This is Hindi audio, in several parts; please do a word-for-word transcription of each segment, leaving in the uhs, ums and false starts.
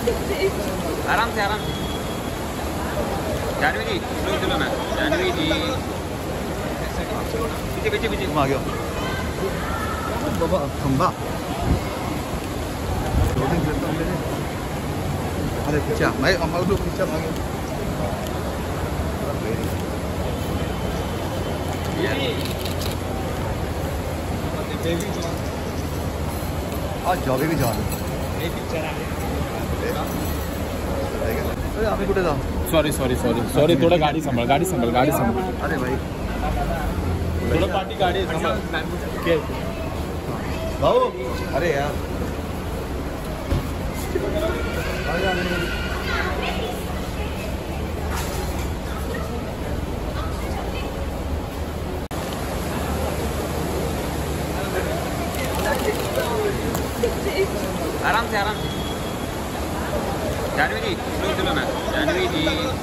आराम से आराम से। जानवी जी स्लो चलो ना। जानवी जी पीछे पीछे पीछे आ गया बाबा खंबा। अरे पीछे मैं हमारे लोग पीछे भागे। आज जॉबी भी जान अरे आम्ही कुठे जा। सॉरी सॉरी सॉरी सॉरी थोड़ा गाड़ी संभाल गाड़ी संभाल गाड़ी संभाल। अरे भाई थोड़ा पार्टी गाड़ी संभाल। भाऊ अरे यार आराम से आराम से। जानवी जी स्लो चलो ना। जानवी जी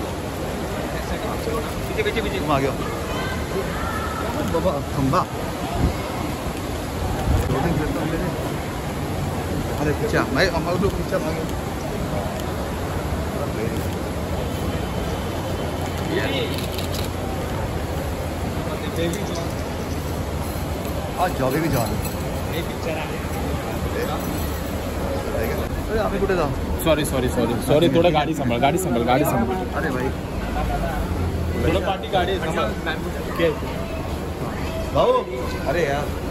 पीछे पीछे पीछे आ गया बाबा खंबा। अरे पीछे मैं हमारे लोग पीछे भागे। आज जॉबी भी जान अरे आम्ही कुठे जा। सॉरी सॉरी सॉरी सॉरी थोड़ा गाड़ी संभाल गाड़ी संभाल गाड़ी संभाल। अरे भाई थोड़ा पार्टी गाड़ी संभाल। भाऊ अरे यार